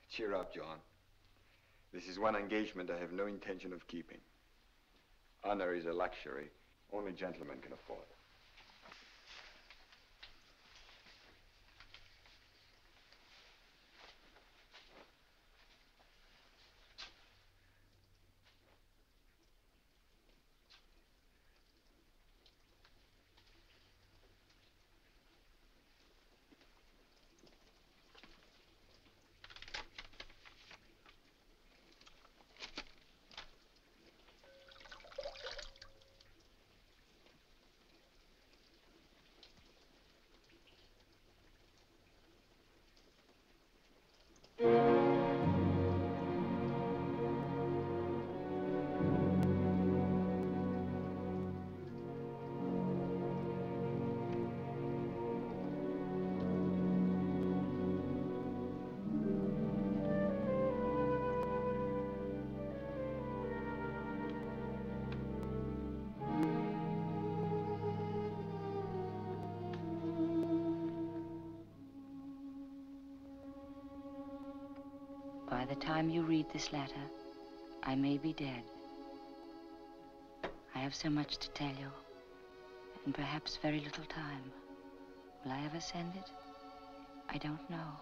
Cheer up, John. This is one engagement I have no intention of keeping. Honor is a luxury only gentlemen can afford. By the time you read this letter, I may be dead. I have so much to tell you, and perhaps very little time. Will I ever send it? I don't know.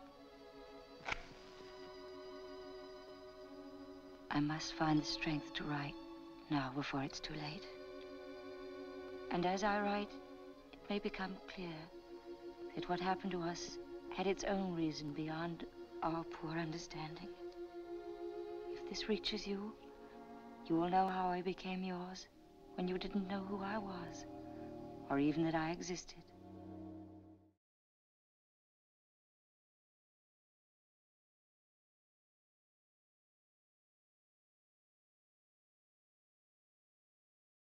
I must find the strength to write now before it's too late. And as I write, it may become clear that what happened to us had its own reason beyond our poor understanding. If this reaches you, you will know how I became yours when you didn't know who I was, or even that I existed.